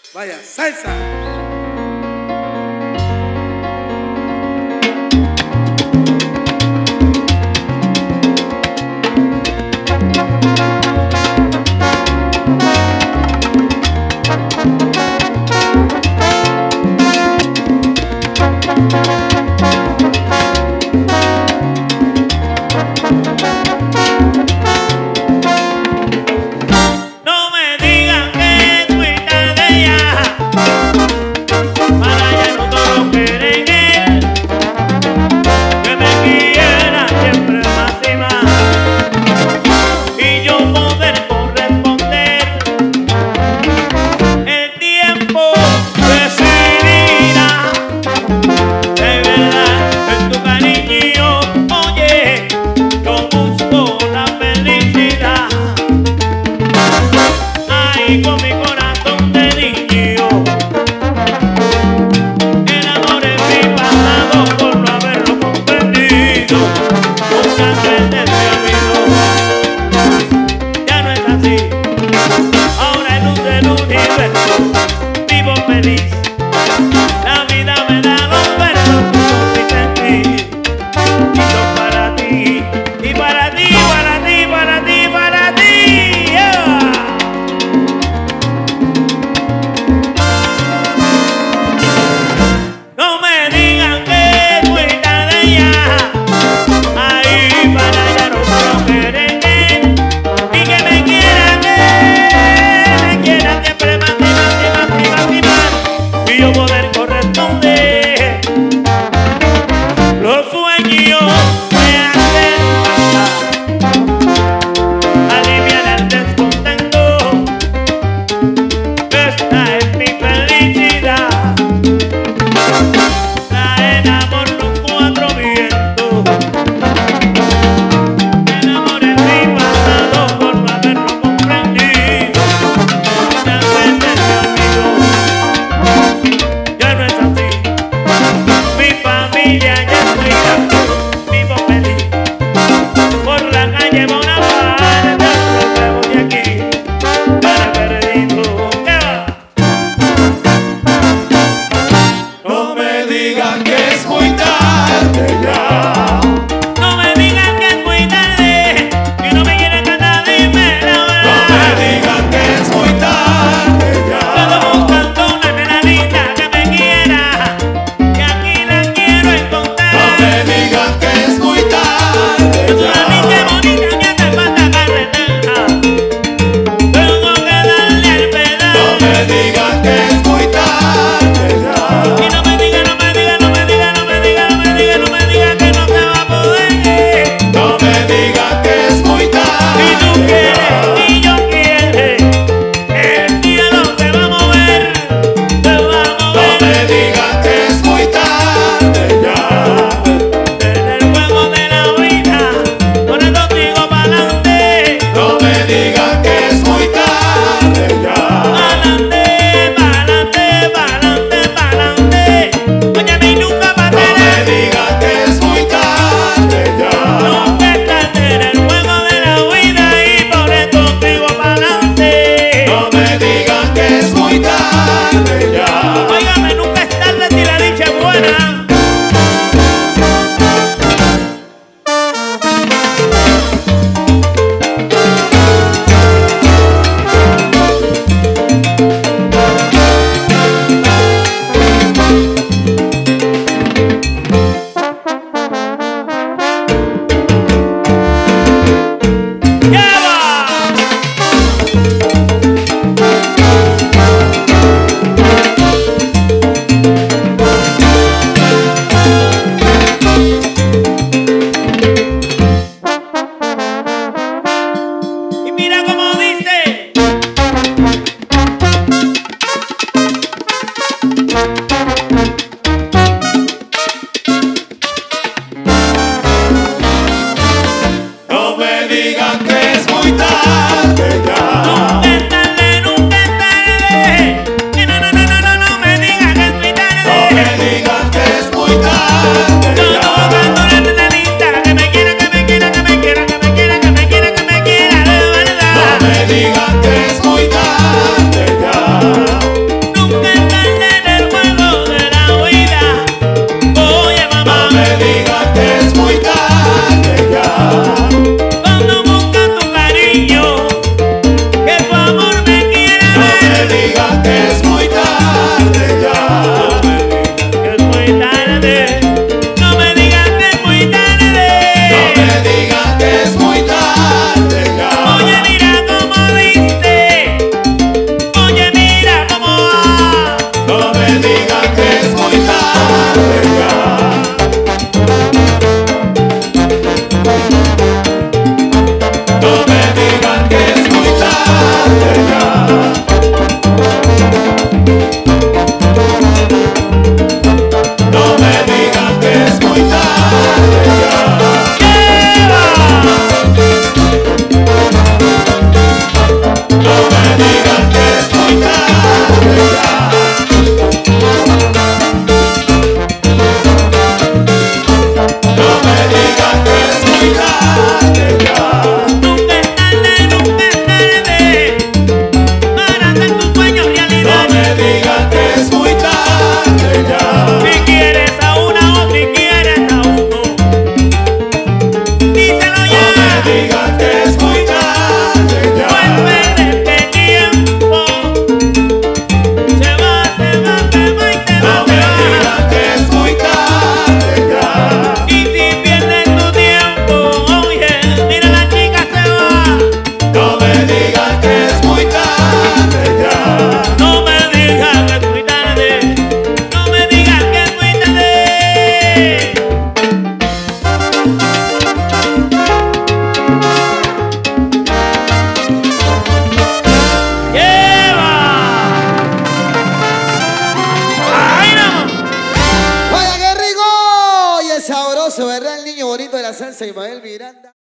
Vaya, salsa. niño, que tu amor me quiera No ver. me digas que es muy tarde ya. Que es muy tarde. No me digas que es muy tarde. No me digas que es muy tarde ya. Oye, mira cómo viste. Oye, mira cómo va. No me digas que es muy tarde ya. No me digas que es muy tarde ya. No me digas que es muy tarde ya. No me digas que es muy tarde ya. No me digas que es muy tarde ya. Nunca es tarde para hacer tus sueños No realidad. me digas que es muy tarde ya. Si quieres a una o si quieres a uno, díselo No ya. me digas que es muy tarde No ya. esperes que el tiempo se va y se No va, me se va. digas que es muy tarde ya. Y si pierdes tu tiempo, oye, mira la chica se va. No me digas que es muy tarde ya. No me digas que es muy tarde. No me digas que es muy tarde. ¡Lleva! ¡Ay, no! ¡Vaya, qué rico! Y es sabroso, ¿verdad? El niño bonito de la salsa, Ismael Miranda.